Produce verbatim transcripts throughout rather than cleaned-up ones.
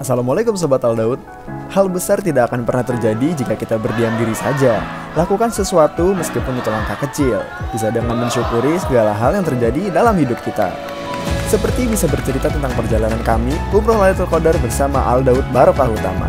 Assalamualaikum Sobat Al Daud. Hal besar tidak akan pernah terjadi jika kita berdiam diri saja. Lakukan sesuatu meskipun itu langkah kecil. Bisa dengan mensyukuri segala hal yang terjadi dalam hidup kita. Seperti bisa bercerita tentang perjalanan kami Umroh Lailatul Qadar bersama Al Daud Barokah Utama.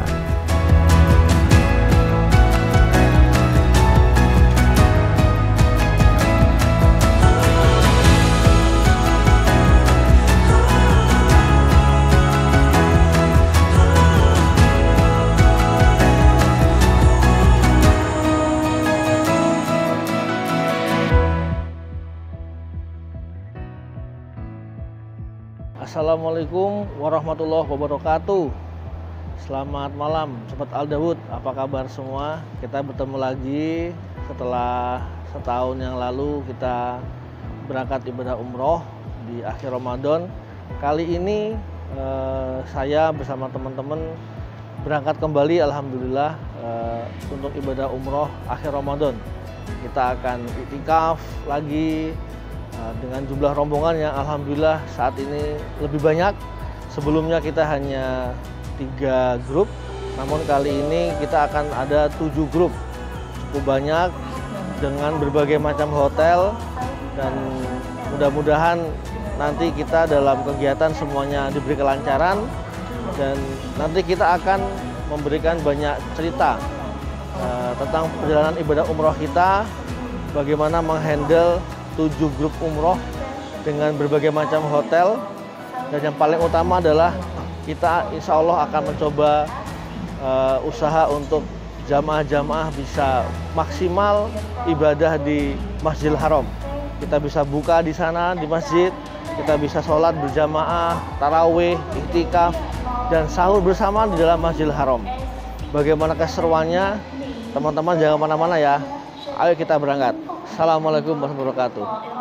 Assalamualaikum warahmatullahi wabarakatuh. Selamat malam Sobat Al Daud, apa kabar semua? Kita bertemu lagi setelah setahun yang lalu kita berangkat ibadah umroh di akhir Ramadan. Kali ini eh, saya bersama teman-teman berangkat kembali Alhamdulillah eh, untuk ibadah umroh akhir Ramadan. Kita akan iktikaf lagi dengan jumlah rombongan yang alhamdulillah saat ini lebih banyak. Sebelumnya kita hanya tiga grup, namun kali ini kita akan ada tujuh grup, cukup banyak dengan berbagai macam hotel, dan mudah-mudahan nanti kita dalam kegiatan semuanya diberi kelancaran, dan nanti kita akan memberikan banyak cerita uh, tentang perjalanan ibadah umroh kita, bagaimana menghandle tujuh grup umroh dengan berbagai macam hotel, dan yang paling utama adalah kita insya Allah akan mencoba uh, usaha untuk jamaah-jamaah bisa maksimal ibadah di Masjidil Haram. Kita bisa buka di sana di masjid, kita bisa sholat berjamaah, tarawih, iktikaf, dan sahur bersama di dalam Masjidil Haram. Bagaimana keseruannya? Teman-teman jangan mana-mana ya. Ayo kita berangkat. Assalamualaikum warahmatullahi wabarakatuh.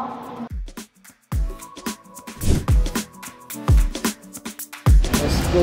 Let's go.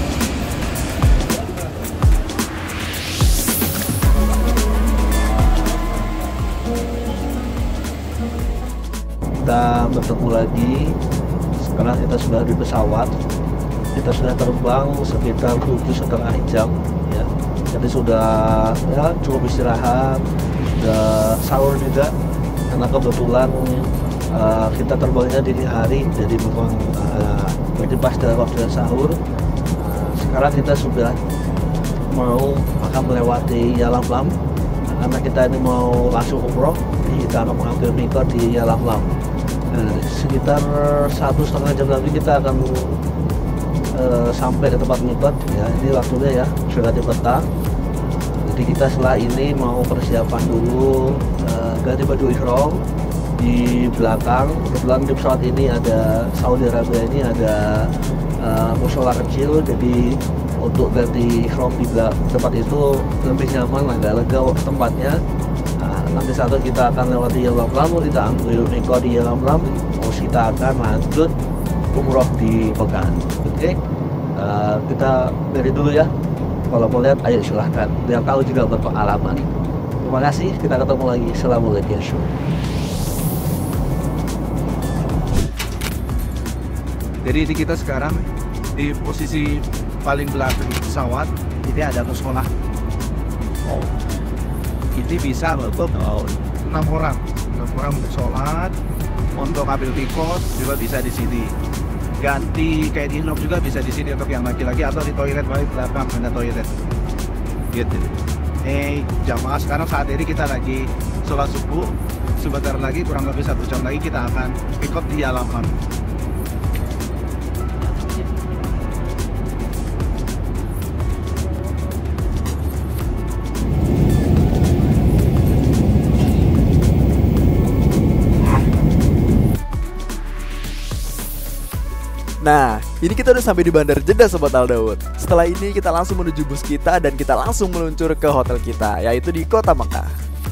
Kita bertemu lagi. Sekarang kita sudah di pesawat. Kita sudah terbang sekitar tujuh setengah jam. Ya. Jadi sudah ya, cukup istirahat. Sudah sahur juga, karena kebetulan uh, kita terbangnya dini hari, jadi memang uh, berarti pas dalam waktu sahur. Uh, sekarang kita sudah mau akan melewati Yalamlam, karena kita ini mau langsung umroh, kita akan mengambil mikot di Yalamlam. Uh, sekitar satu setengah jam lagi kita akan uh, sampai ke tempat mikot. Ya, ini waktunya ya sudah di peta. Jadi kita setelah ini mau persiapan dulu uh, ganti baju ihram. Di belakang kebetulan di pesawat ini ada Saudi Arabia, ini ada uh, musola kecil, jadi untuk ganti ihram di tempat itu lebih nyaman, agak lega tempatnya. Nah, nanti satu kita akan lewati Yalamlam, kita ambil mikot di Yalamlam, terus kita akan lanjut umroh di Mekah. Oke, okay? uh, kita dari dulu ya. Kalau mau lihat, ayo silahkan. Biar tahu juga berpengalaman. Terima kasih, kita ketemu lagi. Assalamualaikum. Jadi ini kita sekarang di posisi paling belakang pesawat. Ini ada musola. Oh, ini bisa untuk oh, enam orang, enam orang untuk sholat, untuk ambil tikot juga bisa di sini. Ganti kayak di Inop juga bisa di sini untuk yang laki-laki, atau di toilet paling belakang ada toilet gitu. Eh jamaah sekarang saat ini kita lagi sholat subuh, sebentar lagi kurang lebih satu jam lagi kita akan ikut di Yalamlam. Nah, ini kita udah sampai di Bandar Jeddah Sobat Al Daud. Setelah ini kita langsung menuju bus kita dan kita langsung meluncur ke hotel kita, yaitu di Kota Mekah.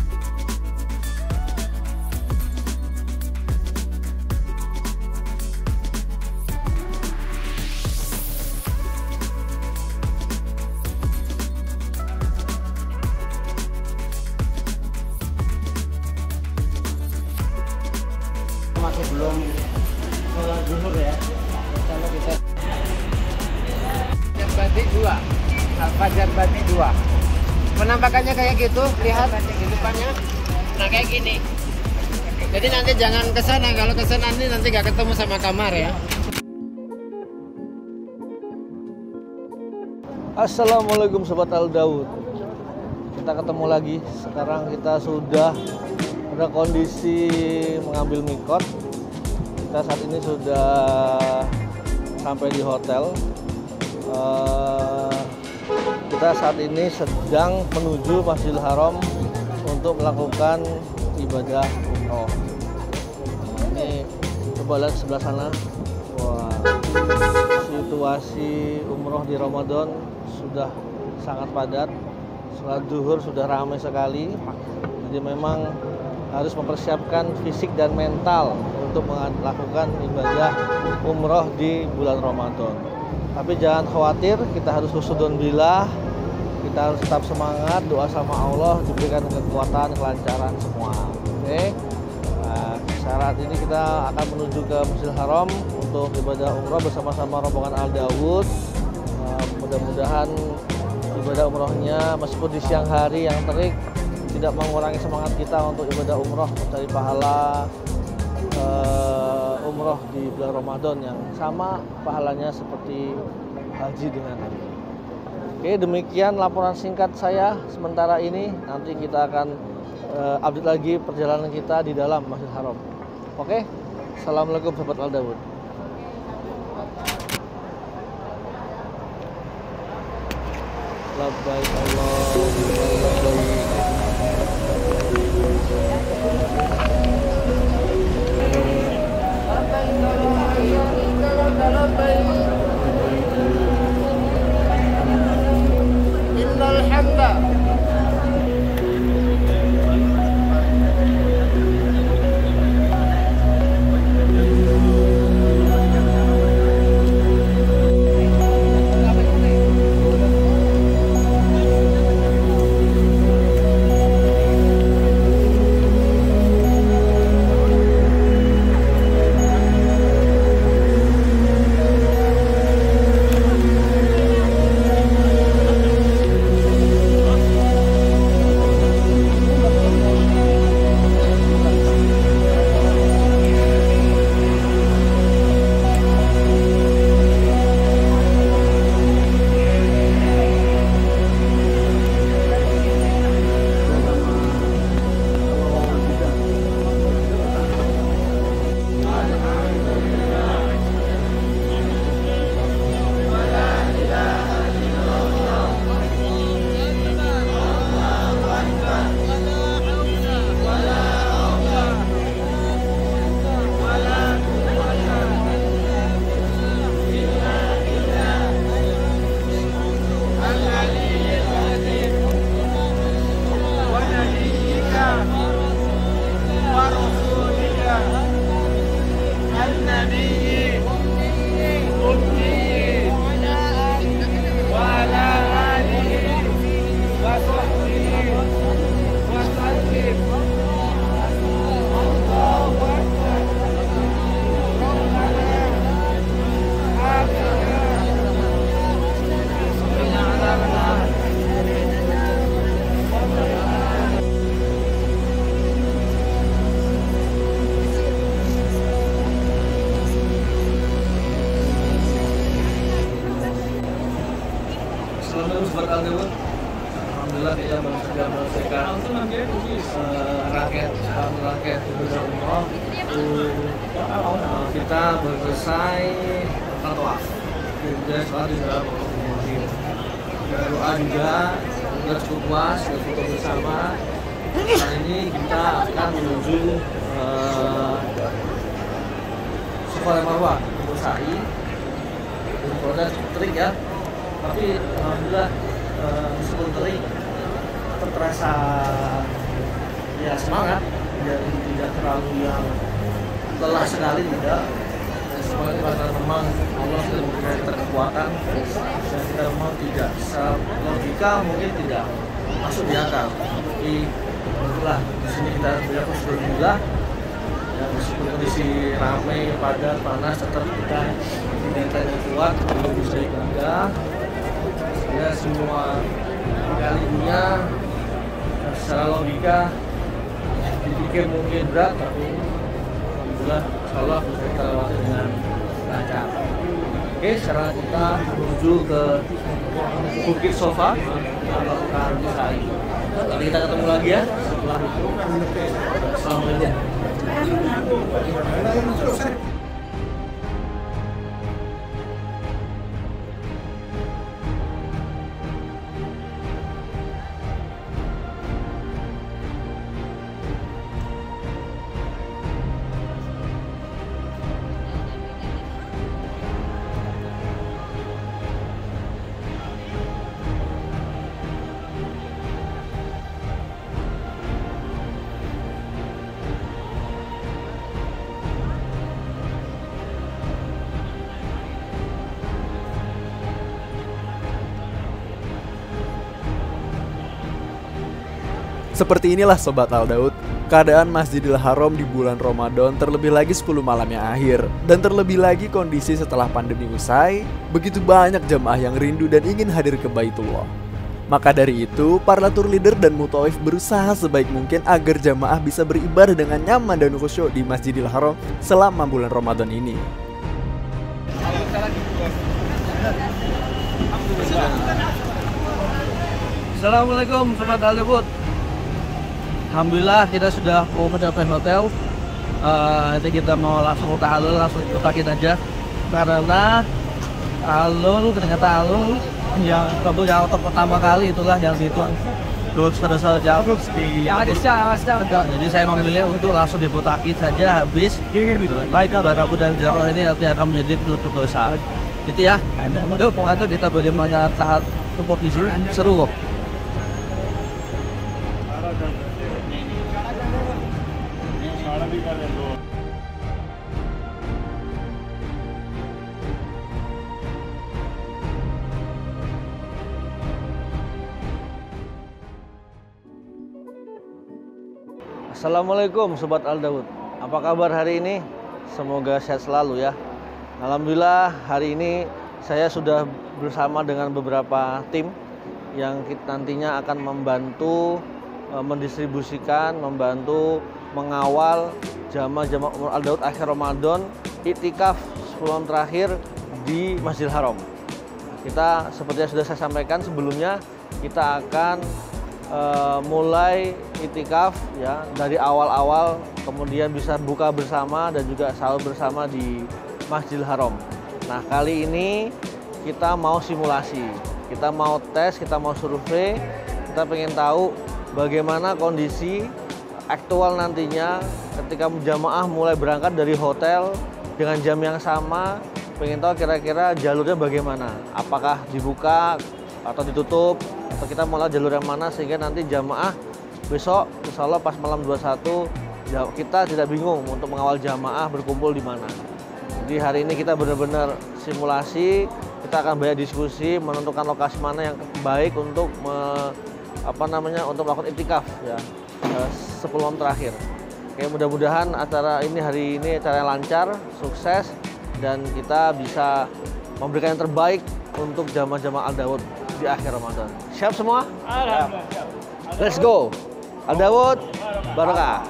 Masih belum sholat zuhur ya. Kalau kita yang batik Fajar Batik dua. Penampakannya kayak gitu, lihat di depannya. Nah kayak gini. Jadi nanti jangan ke sana, kalau ke sana nanti nggak ketemu sama kamar ya. Assalamualaikum Sobat Al Daud. Kita ketemu lagi. Sekarang kita sudah pada kondisi mengambil mikot. Kita saat ini sudah sampai di hotel. Uh, kita saat ini sedang menuju Masjidil Haram untuk melakukan ibadah umroh. Ini coba lihat sebelah sana. Wah, situasi umroh di Ramadan sudah sangat padat. Sholat duhur sudah ramai sekali. Jadi memang harus mempersiapkan fisik dan mental untuk melakukan ibadah umroh di bulan Ramadan. Tapi jangan khawatir, kita harus husnudon billah, kita harus tetap semangat, doa sama Allah, diberikan kekuatan, kelancaran semua. Oke. Nah, saat ini kita akan menuju ke Masjidil Haram untuk ibadah umroh bersama-sama rombongan Al Daud. Uh, mudah-mudahan ibadah umrohnya meskipun di siang hari yang terik tidak mengurangi semangat kita untuk ibadah umroh, mencari pahala uh, umroh di bulan Ramadan yang sama pahalanya seperti haji dengan haji. Oke, demikian laporan singkat saya sementara ini. Nanti kita akan uh, update lagi perjalanan kita di dalam Masjidil Haram. Oke, assalamualaikum Sobat Al Daud. Labbaik Allahumma labbaik. Innal hamda Sobat Al Daud, alhamdulillah kita sudah menyelesaikan uh, raket raket ibadah umroh. Uh, kita selesai tawaf dan sholat di dalam masjid. Doa juga, kita cukup puas dan foto bersama. Hari ini kita akan menuju uh, Safa dan Marwah untuk sa'i. Proses terik ya. Tapi alhamdulillah meskipun terik tetap terasa ya semangat dan tidak terlalu yang lelah sekali, tidak. Dan semangat karena memang Allah sudah memberikan kita kekuatan dan kita memang tidak secara logika mungkin tidak masuk di akal. Tapi alhamdulillah di sini kita tidak sudah juga ya, meskipun kondisi ramai, padat, panas, tetap kita mental yang kuat, belum bisa ibadah. ya semua kalinya secara logika dipikir mungkin berat, tapi alhamdulillah insyaallah bisa kita lewati dengan lancar. Oke, sekarang kita menuju ke Bukit Sofa atau Karnisari. Nanti kita ketemu lagi ya setelah itu. Assalamualaikum. Seperti inilah Sobat Al Daud, keadaan Masjidil Haram di bulan Ramadan, terlebih lagi sepuluh malam yang akhir. Dan terlebih lagi kondisi setelah pandemi usai, begitu banyak jamaah yang rindu dan ingin hadir ke Baitullah. Maka dari itu, para tour leader dan mutawif berusaha sebaik mungkin agar jamaah bisa beribadah dengan nyaman dan khusyuk di Masjidil Haram selama bulan Ramadan ini. Assalamualaikum Sobat Al Daud. Alhamdulillah kita sudah mau mendapat hotel. Uh, nanti kita mau langsung ke alul, langsung kita aja. Karena alul ternyata alul yang tentu yang pertama kali itulah yang dituang. Terus terus jauh di jadi saya memilih untuk langsung diputakin saja habis. Baik, Bapak dan Jamaah ini nanti akan menjadi penutup dosa. Gitu ya. Untuk pengatur kita bagaimana saat support di sini seru kok. Assalamualaikum Sobat Al Daud. Apa kabar hari ini? Semoga sehat selalu ya. Alhamdulillah hari ini saya sudah bersama dengan beberapa tim yang nantinya akan membantu e, mendistribusikan, membantu mengawal jamaah-jamaah umroh Al Daud akhir Ramadan iktikaf sepuluh tahun terakhir di Masjidil Haram. Kita seperti yang sudah saya sampaikan sebelumnya, kita akan Uh, mulai itikaf ya dari awal-awal, kemudian bisa buka bersama dan juga sahur bersama di Masjidil Haram. Nah, kali ini kita mau simulasi, kita mau tes, kita mau survei, kita pengen tahu bagaimana kondisi aktual nantinya ketika jamaah mulai berangkat dari hotel dengan jam yang sama. Pengen tahu kira-kira jalurnya bagaimana, apakah dibuka atau ditutup, atau kita mau lihat jalur yang mana sehingga nanti jamaah besok insya Allah pas malam dua puluh satu kita tidak bingung untuk mengawal jamaah berkumpul di mana. Jadi hari ini kita benar-benar simulasi, kita akan banyak diskusi menentukan lokasi mana yang baik untuk me, apa namanya untuk melakukan iktikaf ya sepuluh tahun terakhir. Oke, mudah-mudahan acara ini hari ini acara yang lancar, sukses, dan kita bisa memberikan yang terbaik untuk jamaah-jamaah Al Daud di akhir Ramadan. Siap semua? Alhamdulillah. Let's go. Al Daud, barokah.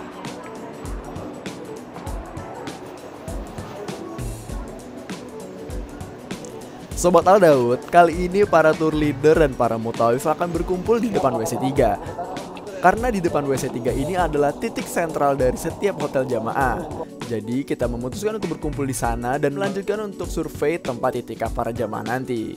Sobat Al Daud, kali ini para tour leader dan para mutawif akan berkumpul di depan W C tiga. Karena di depan W C tiga ini adalah titik sentral dari setiap hotel jamaah. Jadi kita memutuskan untuk berkumpul di sana dan melanjutkan untuk survei tempat itikaf para jamaah nanti.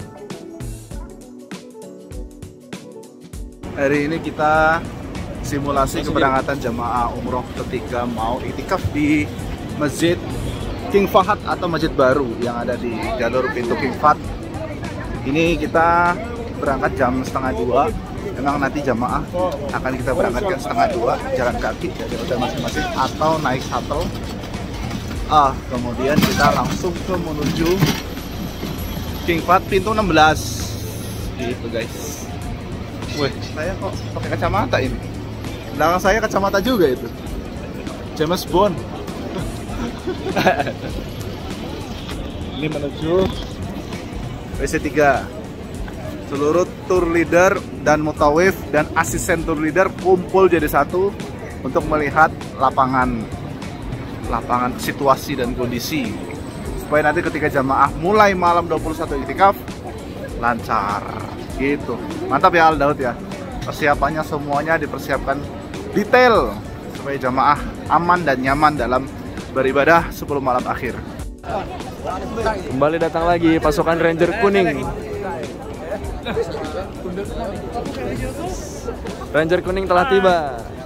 Hari ini kita simulasi keberangkatan jamaah umroh ketika mau iktikaf di Masjid King Fahad atau Masjid Baru yang ada di jalur pintu King Fahad. Ini kita berangkat jam setengah dua. Memang nanti jamaah akan kita berangkatkan setengah dua jalan kaki dari hotel masing-masing atau naik shuttle. Ah, kemudian kita langsung ke menuju King Fahad pintu enam belas. Gitu guys. Wih, saya kok pakai kacamata ini. Belakang saya kacamata juga itu. James Bond. Ini menuju W C tiga. seluruh tour leader dan mutawif dan asisten tour leader kumpul jadi satu untuk melihat lapangan lapangan situasi dan kondisi supaya nanti ketika jamaah mulai malam dua puluh satu iktikaf lancar gitu. Mantap ya Al Daud ya, persiapannya semuanya dipersiapkan detail supaya jamaah aman dan nyaman dalam beribadah sepuluh malam akhir. Kembali datang lagi pasukan Ranger kuning. Ranger kuning telah tiba.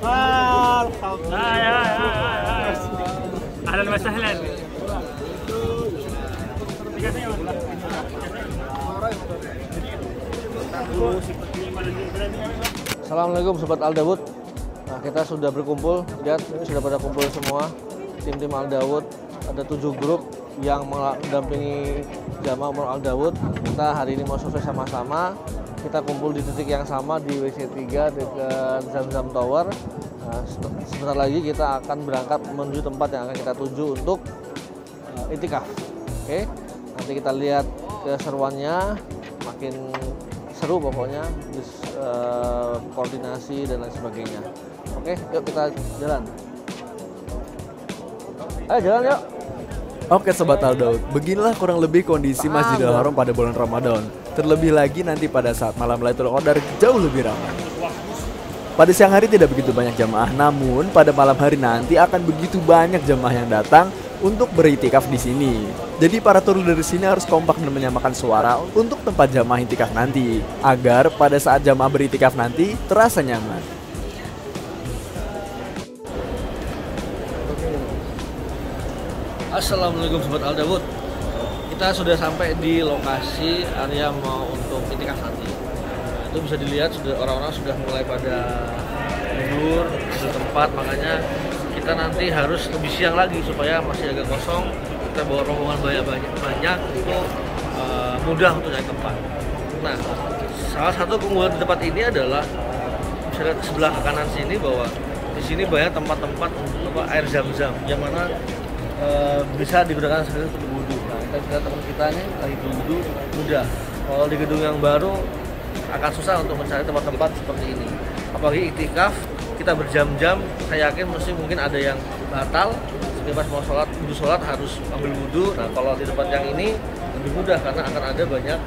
Assalamualaikum Sobat Al Daud. Nah, kita sudah berkumpul, lihat ini sudah pada kumpul semua tim-tim Al Daud. Ada tujuh grup yang mendampingi jamaah umroh Al Daud. Kita hari ini mau survei sama-sama. Kita kumpul di titik yang sama di W C tiga dekat Zamzam Tower. Nah, sebentar lagi kita akan berangkat menuju tempat yang akan kita tuju untuk uh, iktikaf. Oke, nanti kita lihat keseruannya, makin seru pokoknya, bis, uh, koordinasi dan lain sebagainya. Oke, yuk kita jalan. Ayo jalan yuk. Oke Sobat Al Daud, beginilah kurang lebih kondisi Masjidil Haram pada bulan Ramadan. Terlebih lagi nanti pada saat malam Lailatul Qadar jauh lebih ramai. Pada siang hari tidak begitu banyak jamaah, namun pada malam hari nanti akan begitu banyak jamaah yang datang untuk beriktikaf di sini. Jadi para tour dari sini harus kompak dan menyamakan suara untuk tempat jamaah iktikaf nanti, agar pada saat jamaah beriktikaf nanti terasa nyaman. Assalamualaikum Sobat Al Daud. Kita sudah sampai di lokasi area mau untuk iktikaf nanti. Itu bisa dilihat sudah orang-orang sudah mulai pada tidur di tempat, makanya kita nanti harus lebih siang lagi supaya masih agak kosong. Kita bawa rombongan banyak-banyak banyak itu uh, mudah untuk nyari tempat. Nah, salah satu keunggulan di tempat ini adalah bisa lihat sebelah kanan sini bahwa di sini banyak tempat-tempat untuk air zam-zam yang mana Uh, bisa digunakan sebagai untuk wudhu. Nah, kita lihat teman kita ini lagi wudhu mudah. Kalau di gedung yang baru akan susah untuk mencari tempat-tempat seperti ini. Apalagi iktikaf, kita berjam-jam, saya yakin mesti mungkin ada yang batal. Sehingga pas mau sholat, wudhu sholat harus ambil wudhu. Nah, kalau di tempat yang ini lebih mudah karena akan ada banyak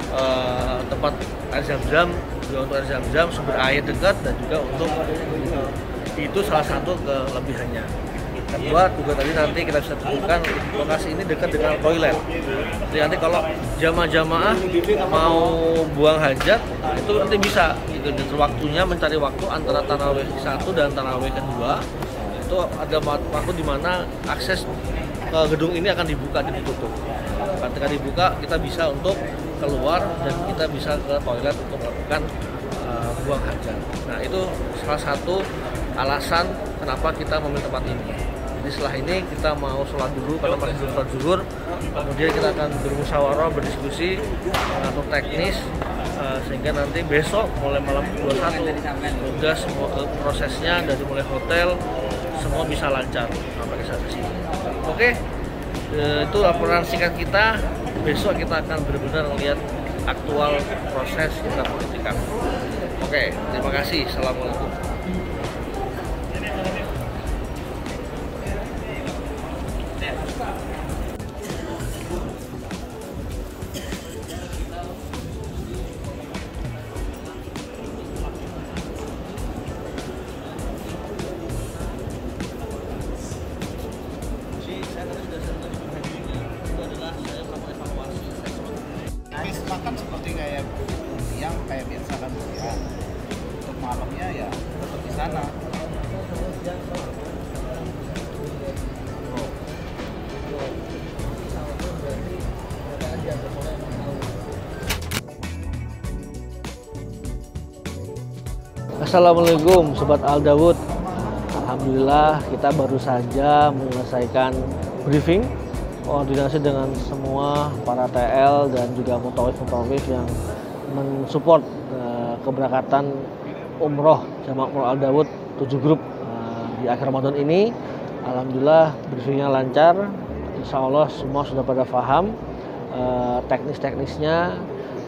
uh, tempat air zam-zam, juga untuk air zam-zam, sumber air dekat dan juga untuk wudhu. Itu salah satu kelebihannya. Kedua, juga tadi nanti kita bisa temukan lokasi ini dekat dengan toilet. Jadi nanti kalau jamaah-jamaah mau buang hajat, itu nanti bisa. Gitu. Dan waktunya mencari waktu antara tarawih satu dan tarawih kedua, itu ada waktu di mana akses ke gedung ini akan dibuka dan ditutup. Ketika dibuka, kita bisa untuk keluar dan kita bisa ke toilet untuk melakukan uh, buang hajat. Nah, itu salah satu alasan kenapa kita memilih tempat ini. Jadi setelah ini kita mau sholat dulu karena masih belum sholat zuhur. Kemudian kita akan bermusyawarah, berdiskusi, mengatur teknis uh, sehingga nanti besok mulai malam dua puluh satu semoga semua uh, prosesnya dari mulai hotel semua bisa lancar sampai ke sana sini. Oke, uh, itu laporan singkat kita. Besok kita akan benar-benar melihat aktual proses kita politikam. Oke, terima kasih. Assalamualaikum. Makan seperti kayak siang kayak biasa kan ya. Untuk malamnya ya tetap di sana. Assalamualaikum Sobat Al Daud. Alhamdulillah kita baru saja menyelesaikan briefing koordinasi dengan semua para T L dan juga mutawif-mutawif yang mensupport uh, keberangkatan umroh jamaah umroh Al Daud tujuh grup uh, di akhir Ramadan ini. Alhamdulillah briefingnya lancar, insya Allah semua sudah pada paham uh, teknis-teknisnya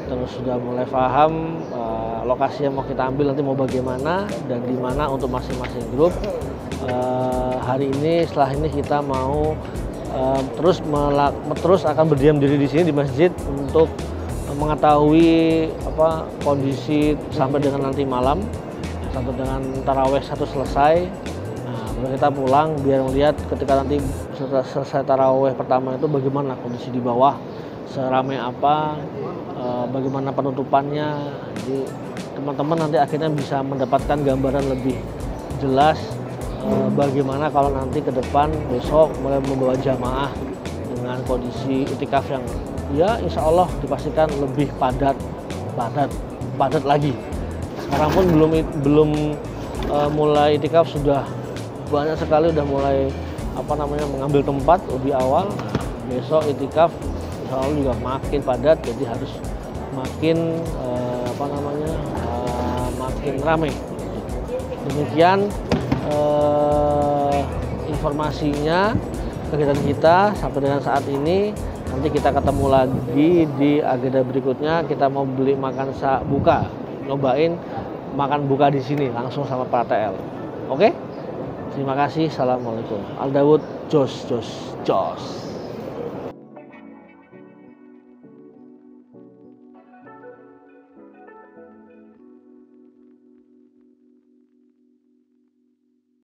terus sudah mulai paham uh, lokasi yang mau kita ambil nanti mau bagaimana dan di mana untuk masing-masing grup. Uh, hari ini setelah ini kita mau uh, terus melak terus akan berdiam diri di sini di masjid untuk uh, mengetahui apa kondisi sampai dengan nanti malam, sampai dengan taraweh satu selesai. Nah, baru kita pulang biar melihat ketika nanti setelah selesai taraweh pertama itu bagaimana kondisi di bawah, seramai apa, uh, bagaimana penutupannya. Jadi teman-teman nanti akhirnya bisa mendapatkan gambaran lebih jelas bagaimana kalau nanti ke depan besok mulai membawa jamaah dengan kondisi itikaf yang ya insya Allah dipastikan lebih padat, padat, padat lagi. Sekarang pun belum belum uh, mulai itikaf sudah banyak sekali udah mulai apa namanya mengambil tempat lebih awal. Besok itikaf insya Allah juga makin padat, jadi harus makin uh, apa namanya uh, makin ramai. Demikian Uh, informasinya kegiatan kita sampai dengan saat ini. Nanti kita ketemu lagi di agenda berikutnya. Kita mau beli makan buka, nyobain makan buka di sini langsung sama Pak T L. Oke? Terima kasih. Assalamualaikum. Al Dawud, jos jos jos.